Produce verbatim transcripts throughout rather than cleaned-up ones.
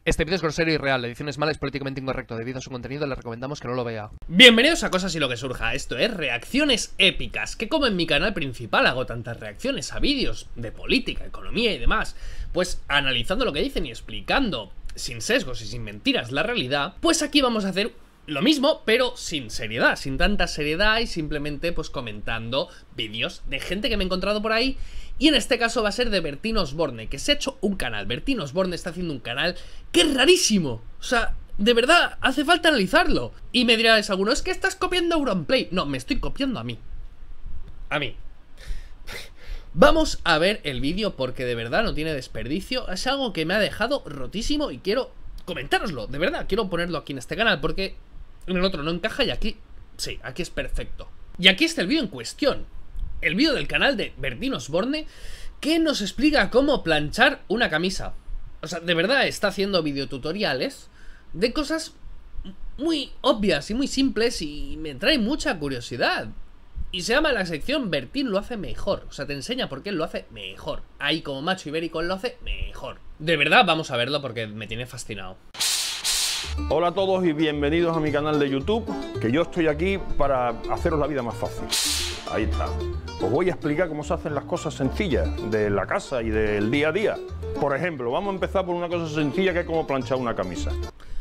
Este vídeo es grosero y real, la edición es mala, es políticamente incorrecto. Debido a su contenido le recomendamos que no lo vea. Bienvenidos a Cosas y lo que surja. Esto es reacciones épicas, que como en mi canal principal hago tantas reacciones a vídeos de política, economía y demás, pues analizando lo que dicen y explicando sin sesgos y sin mentiras la realidad, pues aquí vamos a hacer lo mismo, pero sin seriedad, sin tanta seriedad y simplemente pues comentando vídeos de gente que me he encontrado por ahí. Y en este caso va a ser de Bertín Osborne, que se ha hecho un canal. Bertín Osborne está haciendo un canal que es rarísimo. O sea, de verdad, hace falta analizarlo. Y me diráis alguno, es que estás copiando Auronplay. No, me estoy copiando a mí. A mí. Vamos a ver el vídeo porque de verdad no tiene desperdicio. Es algo que me ha dejado rotísimo y quiero comentároslo. De verdad, quiero ponerlo aquí en este canal porque en el otro no encaja y aquí, sí, aquí es perfecto. Y aquí está el vídeo en cuestión. El vídeo del canal de Bertín Osborne, que nos explica cómo planchar una camisa. O sea, de verdad está haciendo videotutoriales de cosas muy obvias y muy simples y me trae mucha curiosidad. Y se llama la sección Bertín lo hace mejor. O sea, te enseña por qué él lo hace mejor. Ahí como macho ibérico él lo hace mejor. De verdad, vamos a verlo porque me tiene fascinado. Hola a todos y bienvenidos a mi canal de YouTube, que yo estoy aquí para haceros la vida más fácil. Ahí está. Os voy a explicar cómo se hacen las cosas sencillas de la casa y del día a día. Por ejemplo, vamos a empezar por una cosa sencilla que es cómo planchar una camisa.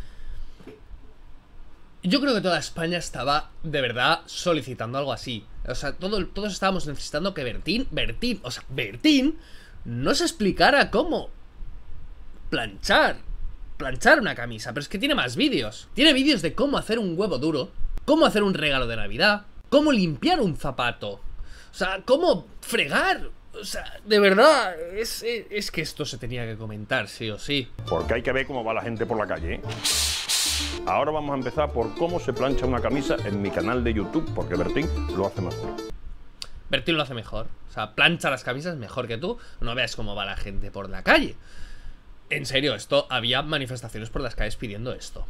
Yo creo que toda España estaba de verdad solicitando algo así. O sea, todo, todos estábamos necesitando que Bertín, Bertín, o sea, Bertín nos explicara cómo planchar, planchar una camisa. Pero es que tiene más vídeos. Tiene vídeos de cómo hacer un huevo duro, cómo hacer un regalo de Navidad, cómo limpiar un zapato, o sea, cómo fregar. O sea, de verdad, es, es, es que esto se tenía que comentar, sí o sí. Porque hay que ver cómo va la gente por la calle, ¿eh? Ahora vamos a empezar por cómo se plancha una camisa en mi canal de YouTube, porque Bertín lo hace mejor. Bertín lo hace mejor. O sea, plancha las camisas mejor que tú. No veas cómo va la gente por la calle. En serio, esto, había manifestaciones por las calles pidiendo esto.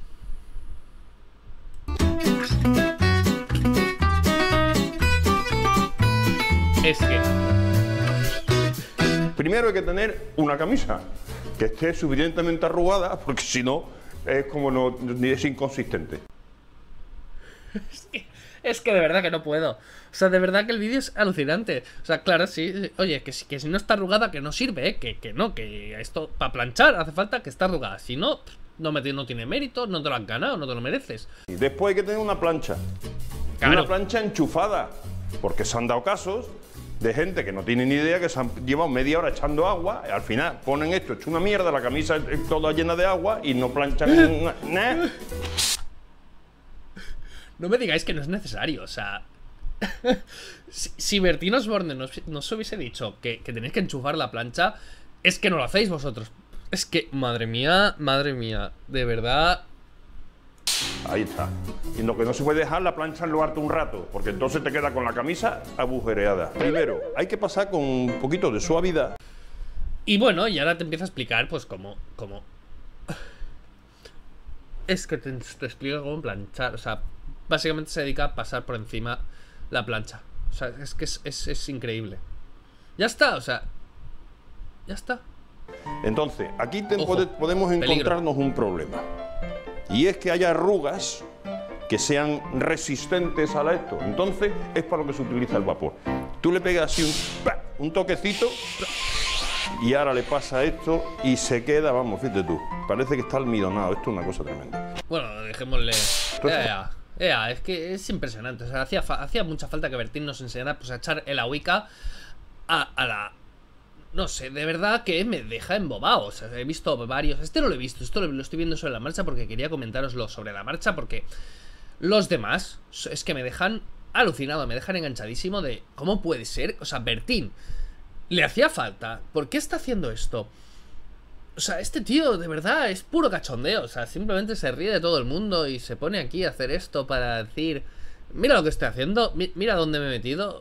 Es que... Primero hay que tener una camisa que esté suficientemente arrugada, porque si no, es como no, es inconsistente. Es que, es que de verdad que no puedo. O sea, de verdad que el vídeo es alucinante. O sea, claro, sí. Oye, que si, que si no está arrugada, que no sirve, ¿eh? Que, que no, que esto para planchar hace falta que esté arrugada. Si no, no, me, no tiene mérito, no te lo han ganado, no te lo mereces. Y después hay que tener una plancha. Claro. Una plancha enchufada, porque se han dado casos de gente que no tiene ni idea, que se han llevado media hora echando agua, y al final ponen esto hecho una mierda, la camisa es toda llena de agua y no planchan nada. No me digáis que no es necesario, o sea... si, si Bertín Osborne nos, nos hubiese dicho que, que tenéis que enchufar la plancha, es que no lo hacéis vosotros. Es que, madre mía, madre mía, de verdad... Ahí está. Y lo que no se puede dejar la plancha en lo harto un rato, porque entonces te queda con la camisa agujereada. Primero, hay que pasar con un poquito de suavidad. Y bueno, y ahora te empiezo a explicar, pues, cómo... cómo... Es que te, te explico cómo planchar, o sea... Básicamente se dedica a pasar por encima la plancha. O sea, es que es, es, es increíble. Ya está, o sea... Ya está. Entonces, aquí te Ojo, pode, podemos encontrarnos peligro. un problema. Y es que haya arrugas que sean resistentes a esto. Entonces, es para lo que se utiliza el vapor. Tú le pegas así un, un toquecito y ahora le pasa esto y se queda, vamos, fíjate tú. Parece que está almidonado. Esto es una cosa tremenda. Bueno, dejémosle... Ya, ya. Ya, es que es impresionante. O sea, hacía, hacía mucha falta que Bertín nos enseñara pues, a echar el agüica a, a la... No sé, de verdad que me deja embobado. O sea, he visto varios... Este no lo he visto, esto lo, lo estoy viendo sobre la marcha porque quería comentároslo sobre la marcha porque los demás es que me dejan alucinado, me dejan enganchadísimo de... ¿Cómo puede ser? O sea, Bertín le hacía falta. ¿Por qué está haciendo esto? O sea, este tío de verdad es puro cachondeo. O sea, simplemente se ríe de todo el mundo y se pone aquí a hacer esto para decir... Mira lo que estoy haciendo, mi, mira dónde me he metido.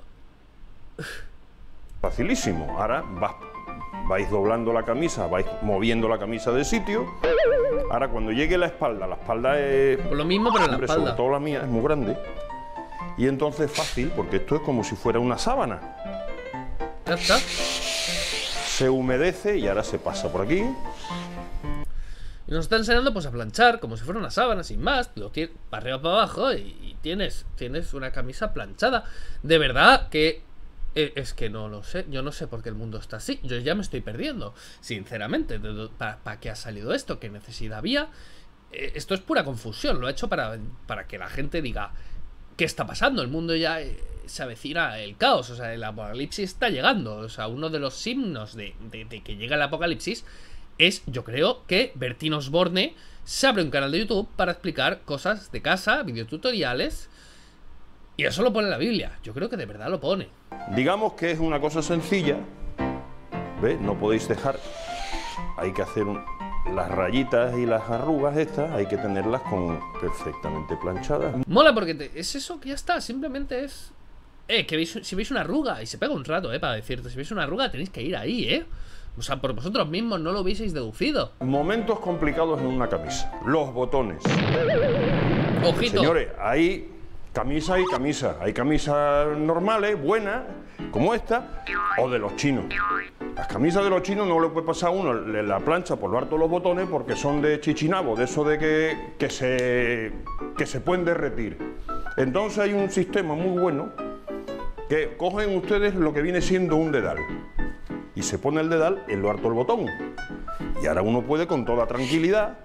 Facilísimo. Ahora vas, vais doblando la camisa, vais moviendo la camisa de sitio. Ahora cuando llegue la espalda, la espalda es... Por lo mismo, pero en la hombre, espalda. sobre todo la mía es muy grande. Y entonces es fácil, porque esto es como si fuera una sábana. Ya está. Se humedece y ahora se pasa por aquí. Y nos está enseñando pues a planchar como si fuera una sábana, sin más. Lo tienes para arriba, para abajo y, y tienes, tienes una camisa planchada. De verdad que... Eh, es que no lo sé. Yo no sé por qué el mundo está así. Yo ya me estoy perdiendo, sinceramente. ¿Para pa qué ha salido esto? ¿Qué necesidad había? Eh, esto es pura confusión. Lo he hecho para, para que la gente diga... ¿Qué está pasando? El mundo ya eh, se avecina el caos. O sea, el apocalipsis está llegando. O sea, uno de los signos de, de, de que llega el apocalipsis... es, yo creo, que Bertín Osborne se abre un canal de YouTube para explicar cosas de casa, videotutoriales, y eso lo pone en la Biblia. Yo creo que de verdad lo pone. Digamos que es una cosa sencilla, ¿ves? No podéis dejar, hay que hacer un, las rayitas y las arrugas estas, hay que tenerlas con perfectamente planchadas. Mola porque te, es eso que ya está, simplemente es... Eh, que veis, si veis una arruga, y se pega un rato, eh, para decirte, si veis una arruga tenéis que ir ahí, eh. O sea, por vosotros mismos no lo hubieseis deducido. Momentos complicados en una camisa. Los botones. Ojito. Señores, hay camisa y camisa. Hay camisas normales, buenas, como esta, o de los chinos. Las camisas de los chinos no le puede pasar a uno la plancha por lo harto de los botones porque son de chichinabo, de eso de que, que, se, que se pueden derretir. Entonces hay un sistema muy bueno que cogen ustedes lo que viene siendo un dedal y se pone el dedal en lo harto del botón. Y ahora uno puede con toda tranquilidad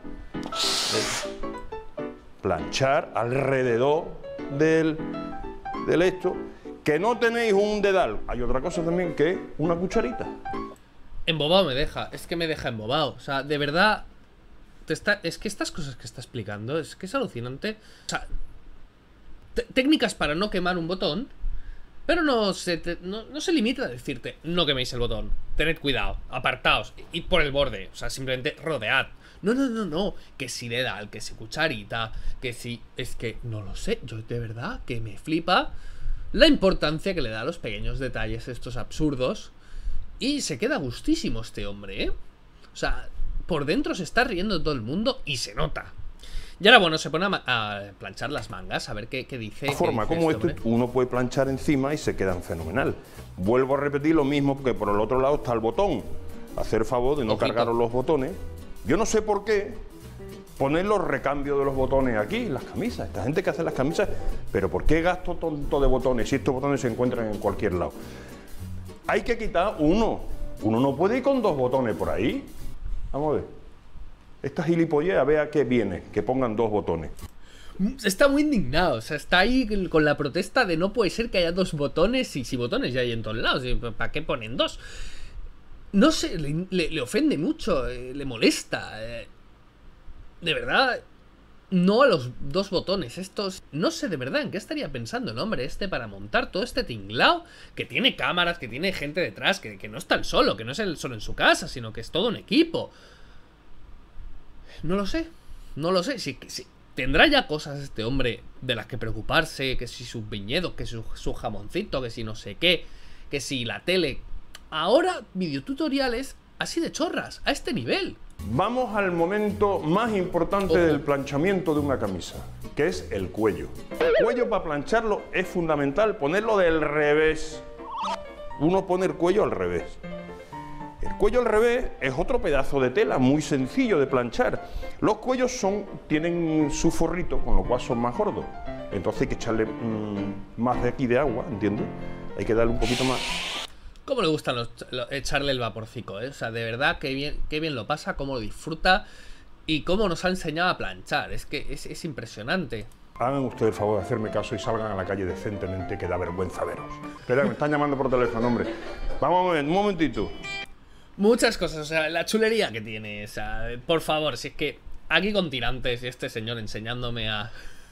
eh, planchar alrededor del, del esto. Que no tenéis un dedal. Hay otra cosa también que es una cucharita. Embobado me deja, es que me deja embobado. O sea, de verdad, te está, es que estas cosas que está explicando, es que es alucinante. O sea, técnicas para no quemar un botón. Pero no se, te, no, no se limita a decirte, no queméis el botón, tened cuidado, apartaos, id por el borde, o sea, simplemente rodead. No, no, no, no, que si dedal, que si cucharita, que si... Es que no lo sé, yo de verdad que me flipa la importancia que le da a los pequeños detalles estos absurdos. Y se queda gustísimo este hombre, ¿eh? O sea, por dentro se está riendo todo el mundo y se nota. Y ahora, bueno, se pone a, a planchar las mangas, a ver qué, qué dice. De forma dice como este esto, uno puede planchar encima y se quedan fenomenal. Vuelvo a repetir lo mismo porque por el otro lado está el botón. Hacer favor de no Ojito. cargaros los botones. Yo no sé por qué poner los recambios de los botones aquí, las camisas. Esta gente que hace las camisas, pero ¿por qué gasto tonto de botones si estos botones se encuentran en cualquier lado? Hay que quitar uno. Uno no puede ir con dos botones por ahí. Vamos a ver. Esta gilipollez, vea que viene, que pongan dos botones. Está muy indignado, o sea, está ahí con la protesta de no puede ser que haya dos botones y si botones ya hay en todos lados, ¿para qué ponen dos? No sé, le, le, le ofende mucho, eh, le molesta. Eh, de verdad, no a los dos botones estos. No sé de verdad en qué estaría pensando el hombre este para montar todo este tinglao, que tiene cámaras, que tiene gente detrás, que, que no está él solo, que no es él solo en su casa, sino que es todo un equipo. No lo sé, no lo sé. Si, si, tendrá ya cosas este hombre de las que preocuparse, que si sus viñedos, que su, su jamoncito, que si no sé qué, que si la tele. Ahora, videotutoriales así de chorras, a este nivel. Vamos al momento más importante Ojo. del planchamiento de una camisa, que es el cuello. El cuello para plancharlo es fundamental ponerlo del revés. Uno pone el cuello al revés. El cuello al revés es otro pedazo de tela muy sencillo de planchar. Los cuellos son, tienen su forrito, con lo cual son más gordos. Entonces hay que echarle mmm, más de aquí de agua, ¿entiendes? Hay que darle un poquito más. Cómo le gusta los, lo, echarle el vaporcico, ¿eh? O sea, de verdad, qué bien, qué bien lo pasa, cómo lo disfruta y cómo nos ha enseñado a planchar. Es que es, es impresionante. Hagan ustedes el favor de hacerme caso y salgan a la calle decentemente, que da vergüenza veros. Espera, me están llamando por teléfono, hombre. Vamos a ver, un momentito. Muchas cosas, o sea, la chulería que tiene, o sea, por favor, si es que aquí con tirantes y este señor enseñándome a...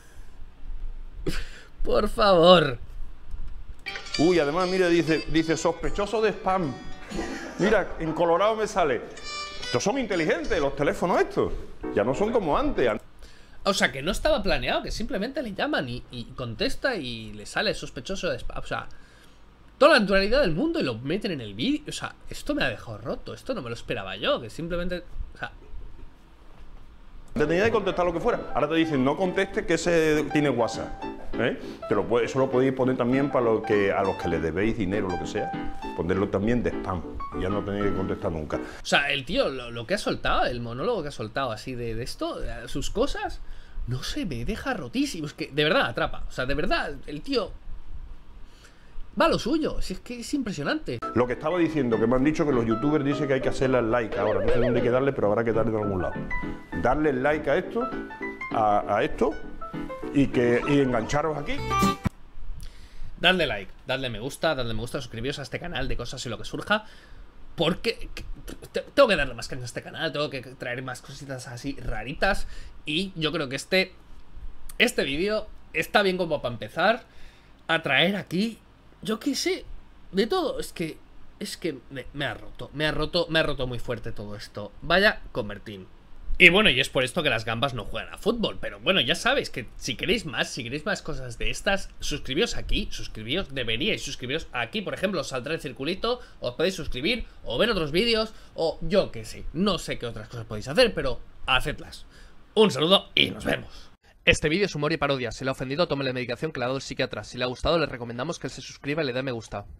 Por favor. Uy, además, mira, dice, dice sospechoso de spam. Mira, en Colorado me sale. Estos son inteligentes, los teléfonos estos. Ya no son como antes. O sea, que no estaba planeado, que simplemente le llaman y, y contesta y le sale sospechoso de spam. O sea, toda la naturalidad del mundo y lo meten en el vídeo. O sea, esto me ha dejado roto. Esto no me lo esperaba yo. Que simplemente... O sea... Tenía de contestar lo que fuera. Ahora te dicen, no conteste que ese tiene WhatsApp. ¿Eh? Que lo puede, eso lo podéis poner también para lo que, a los que le debéis dinero, lo que sea. Ponerlo también de spam. Ya no tenía que contestar nunca. O sea, el tío, lo, lo que ha soltado, el monólogo que ha soltado así de, de esto, de sus cosas, no se me deja rotísimo. Es que de verdad atrapa. O sea, de verdad, el tío va a lo suyo. Si es que es impresionante. Lo que estaba diciendo, que me han dicho que los youtubers dicen que hay que hacerle el like ahora. No sé dónde hay que darle, pero habrá que darle de algún lado. Darle el like a esto, a, a esto, y, que, y engancharos aquí. Dadle like, dadle me gusta, dadle me gusta, suscribiros a este canal de cosas y lo que surja. Porque tengo que darle más caña a este canal, tengo que traer más cositas así raritas. Y yo creo que este Este vídeo está bien como para empezar a traer aquí, yo qué sé, de todo. Es que Es que me, me ha roto, me ha roto, me ha roto muy fuerte todo esto. Vaya convertín. Y bueno, y es por esto que las gambas no juegan a fútbol. Pero bueno, ya sabéis que si queréis más, si queréis más cosas de estas, suscribíos aquí, suscribíos, deberíais suscribiros aquí. Por ejemplo, os saldrá el circulito, os podéis suscribir, o ver otros vídeos, o yo qué sé. No sé qué otras cosas podéis hacer, pero hacedlas. Un saludo y nos vemos. Este vídeo es humor y parodia. Si le ha ofendido, tome la medicación que le ha dado el psiquiatra. Si le ha gustado, le recomendamos que se suscriba y le dé me gusta.